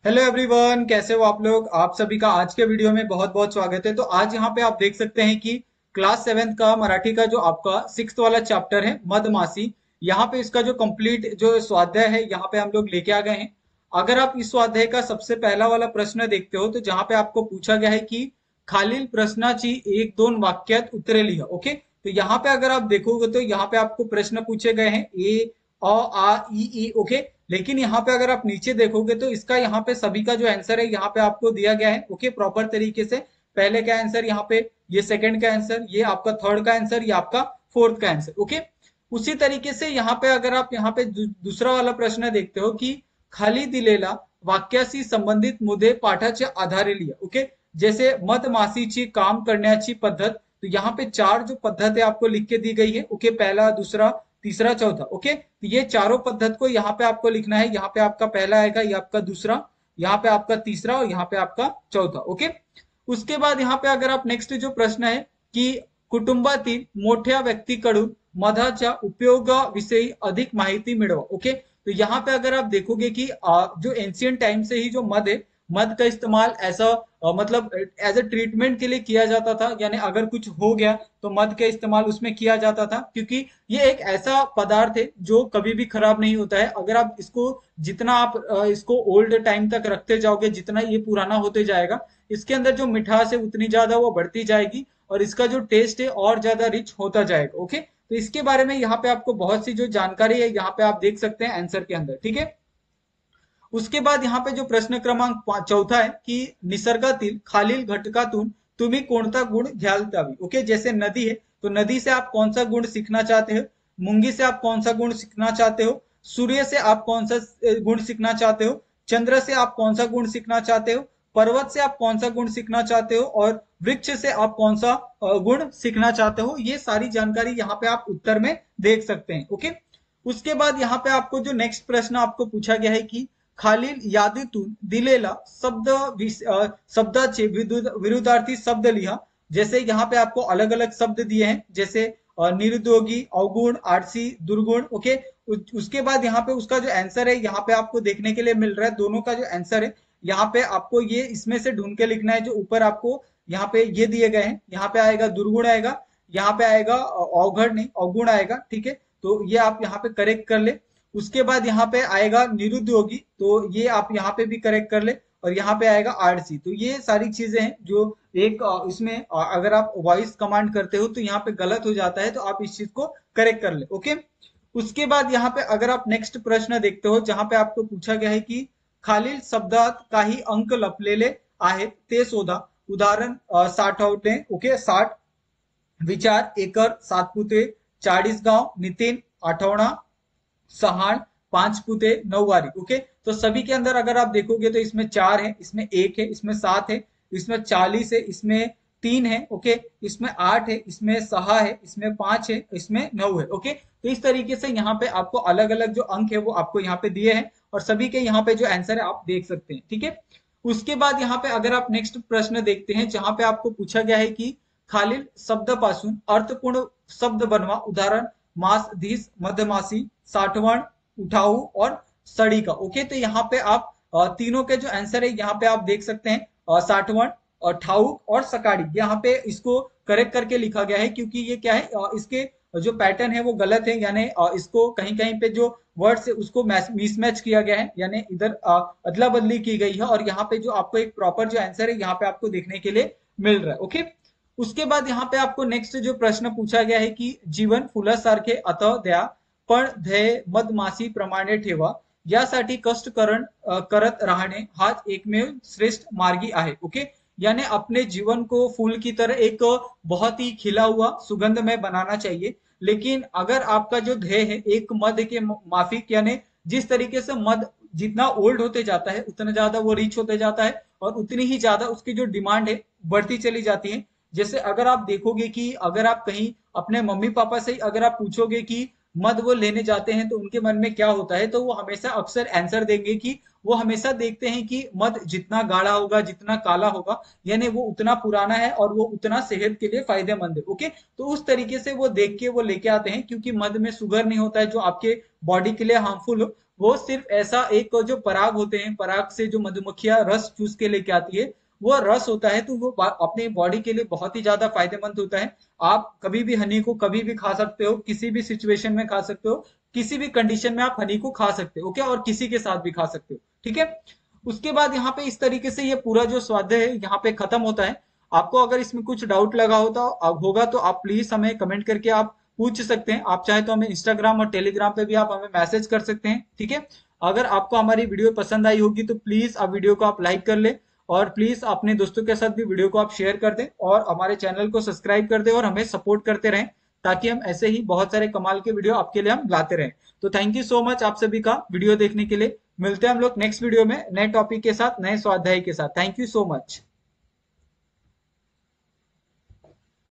Hello everyone, कैसे हो आप लोग। आप सभी का आज के वीडियो में बहुत बहुत स्वागत है। तो आज यहाँ पे आप देख सकते हैं कि क्लास 7th का मराठी का जो आपका 6th वाला चैप्टर है मधमासी, यहाँ पे इसका जो कंप्लीट जो स्वाध्याय है यहाँ पे हम लोग लेके आ गए हैं। अगर आप इस स्वाध्याय का सबसे पहला वाला प्रश्न देखते हो तो जहाँ पे आपको पूछा गया है कि खालील प्रश्नाची एक दोन वाक्यात उत्तरे लिहा। ओके, तो यहाँ पे अगर आप देखोगे तो यहाँ पे आपको प्रश्न पूछे गए हैं ए अ आ ई ओके। लेकिन यहाँ पे अगर आप नीचे देखोगे तो इसका यहाँ पे सभी का जो आंसर है यहाँ पे आपको दिया गया है। ओके, प्रॉपर तरीके से पहले का आंसर यहाँ पे, ये सेकंड का आंसर, ये आपका थर्ड का आंसर, ये आपका फोर्थ का आंसर। ओके, उसी तरीके से यहाँ पे अगर आप यहाँ पे दूसरा वाला प्रश्न देखते हो कि खाली दिलेला वाक्याशी संबंधित मुद्दे पाठाच्या आधारे लिहा। ओके, जैसे मधमाशीची काम करण्याची पद्धत, तो यहाँ पे चार जो पद्धत है आपको लिख के दी गई है। ओके, पहला, दूसरा, तीसरा, चौथा। ओके, तो ये चारों पद्धत को यहाँ पे आपको लिखना है। यहाँ पे आपका पहला आएगा, ये आपका दूसरा, यहाँ पे आपका तीसरा और यहाँ पे आपका चौथा। ओके, उसके बाद यहाँ पे अगर आप नेक्स्ट जो प्रश्न है कि कुटुंबातील मोठ्या व्यक्तीकडून मधाच्या उपयोगाविषयी अधिक माहिती मिळवा। ओके, तो यहाँ पे अगर आप देखोगे कि जो एंशियंट टाइम से ही जो मध है, मध का इस्तेमाल ऐसा मतलब एज अ ट्रीटमेंट के लिए किया जाता था। यानी अगर कुछ हो गया तो मध का इस्तेमाल उसमें किया जाता था, क्योंकि ये एक ऐसा पदार्थ है जो कभी भी खराब नहीं होता है। अगर आप इसको जितना आप इसको ओल्ड टाइम तक रखते जाओगे, जितना ये पुराना होते जाएगा, इसके अंदर जो मिठास है उतनी ज्यादा वो बढ़ती जाएगी और इसका जो टेस्ट है और ज्यादा रिच होता जाएगा। ओके, तो इसके बारे में यहाँ पे आपको बहुत सी जो जानकारी है यहाँ पे आप देख सकते हैं आंसर के अंदर। ठीक है, उसके बाद यहाँ पे जो प्रश्न क्रमांक चौथा है कि निसर्गातील खालील घटकातून तुम्ही कोणता गुण घ्याल द्यावी। ओके, जैसे नदी है तो नदी से आप कौन सा गुण सीखना चाहते हो, मूंगी से आप कौन सा गुण सीखना चाहते हो, सूर्य से आप कौन सा गुण सीखना चाहते हो, चंद्र से आप कौन सा गुण सीखना चाहते हो, पर्वत से आप कौन सा गुण सीखना चाहते हो और वृक्ष से आप कौन सा गुण सीखना चाहते हो। ये सारी जानकारी यहाँ पे आप उत्तर में देख सकते हैं। ओके, उसके बाद यहाँ पे आपको जो नेक्स्ट प्रश्न आपको पूछा गया है कि खालील यादीतून दिलेला शब्दाचे विरुद्धार्थी शब्द लिहा। जैसे यहाँ पे आपको अलग अलग शब्द दिए हैं, जैसे निरुद्योगी, अवगुण, आलसी, दुर्गुण। ओके, उसके बाद यहाँ पे उसका जो आंसर है यहाँ पे आपको देखने के लिए मिल रहा है। दोनों का जो आंसर है यहाँ पे आपको ये इसमें से ढूंढ के लिखना है। जो ऊपर आपको यहाँ पे ये दिए गए हैं, यहाँ पे आएगा दुर्गुण आएगा, यहाँ पे आएगा अवघड़ नहीं अवगुण आएगा। ठीक है, तो ये आप यहाँ पे करेक्ट कर ले। उसके बाद यहाँ पे आएगा निरुद्योगी, तो ये आप यहाँ पे भी करेक्ट कर ले। और यहाँ पे आएगा आरसी। तो ये सारी चीजें हैं जो एक इसमें अगर आप वॉइस कमांड करते हो तो यहाँ पे गलत हो जाता है, तो आप इस चीज को करेक्ट कर ले। ओके, उसके बाद यहाँ पे अगर आप नेक्स्ट प्रश्न देखते हो जहां पे आपको पूछा गया है कि खालील शब्दात काही अंक लपलेले आहेत ते शोधा। उदाहरण 60 होते। ओके, 60 विचार, एकर, सातपुते, चाळीसगाव, नितीन, आठवणा, सहान, पांच पुते, नौवारी। ओके, तो सभी के अंदर अगर आप देखोगे तो इसमें चार है, इसमें एक है, इसमें सात है, इसमें 40 है, इसमें तीन है। ओके, इसमें आठ है, इसमें सहा है, इसमें पांच है, इसमें नौ है। ओके, तो इस तरीके से यहाँ पे आपको अलग अलग जो अंक है वो आपको यहाँ पे दिए हैं और सभी के यहाँ पे जो आंसर है आप देख सकते हैं। ठीक है, उसके बाद यहाँ पे अगर आप नेक्स्ट प्रश्न देखते हैं जहां पे आपको पूछा गया है कि खालील शब्दापासून अर्थपूर्ण शब्द बनवा। उदाहरण मास, धीस, मध्यमासी, साठवण, उठाऊ और सड़ी का। ओके, तो यहाँ पे आप तीनों के जो आंसर है यहाँ पे आप देख सकते हैं, साठवण और ठाउक और सकाड़ी। यहाँ पे इसको करेक्ट करके लिखा गया है क्योंकि ये क्या है, इसके जो पैटर्न है वो गलत है। यानी इसको कहीं कहीं पे जो वर्ड से उसको मिसमैच किया गया है, यानी इधर अदला बदली की गई है और यहाँ पे जो आपको एक प्रॉपर जो आंसर है यहाँ पे आपको देखने के लिए मिल रहा है। ओके, उसके बाद यहाँ पे आपको नेक्स्ट जो प्रश्न पूछा गया है कि जीवन फुलासारखे अथवा द्या पण ध्येय मधमाशी प्रमाणे ठेवा, यासाठी कष्ट करत राहणे हाच एकमेव श्रेष्ठ मार्गी आहे। ओके, यानी अपने जीवन को फूल की तरह एक बहुत ही खिला हुआ सुगंध में बनाना चाहिए, लेकिन अगर आपका जो ध्येय है एक मध के माफिक, यानी जिस तरीके से मध जितना ओल्ड होते जाता है उतना ज्यादा वो रिच होते जाता है और उतनी ही ज्यादा उसकी जो डिमांड है बढ़ती चली जाती है। जैसे अगर आप देखोगे कि अगर आप कहीं अपने मम्मी पापा से अगर आप पूछोगे कि मध वो लेने जाते हैं तो उनके मन में क्या होता है, तो वो हमेशा अक्सर आंसर देंगे कि वो हमेशा देखते हैं कि मध जितना गाढ़ा होगा, जितना काला होगा, यानी वो उतना पुराना है और वो उतना सेहत के लिए फायदेमंद है। ओके, तो उस तरीके से वो देख के वो लेके आते हैं, क्योंकि मध में शुगर नहीं होता है जो आपके बॉडी के लिए हार्मफुल हो, वो सिर्फ ऐसा एक जो पराग होते हैं, पराग से जो मधुमक्खियां रस चूस के लेके आती है, वो रस होता है, तो वो अपने बॉडी के लिए बहुत ही ज्यादा फायदेमंद होता है। आप कभी भी हनी को कभी भी खा सकते हो, किसी भी सिचुएशन में खा सकते हो, किसी भी कंडीशन में आप हनी को खा सकते हो, ओके, और किसी के साथ भी खा सकते हो, ठीक है। उसके बाद यहाँ पे इस तरीके से ये पूरा जो स्वाध्याय है यहाँ पे खत्म होता है। आपको अगर इसमें कुछ डाउट लगा होगा तो आप प्लीज हमें कमेंट करके आप पूछ सकते हैं। आप चाहे तो हमें इंस्टाग्राम और टेलीग्राम पे भी आप हमें मैसेज कर सकते हैं, ठीक है। अगर आपको हमारी वीडियो पसंद आई होगी तो प्लीज आप वीडियो को आप लाइक कर ले, और प्लीज अपने दोस्तों के साथ भी वीडियो को आप शेयर कर दें, और हमारे चैनल को सब्सक्राइब कर दें और हमें सपोर्ट करते रहें, ताकि हम ऐसे ही बहुत सारे कमाल के वीडियो आपके लिए हम लाते रहें। तो थैंक यू सो मच आप सभी का वीडियो देखने के लिए। मिलते हैं हम लोग नेक्स्ट वीडियो में नए टॉपिक के साथ, नए स्वाध्याय के साथ। Thank you so much.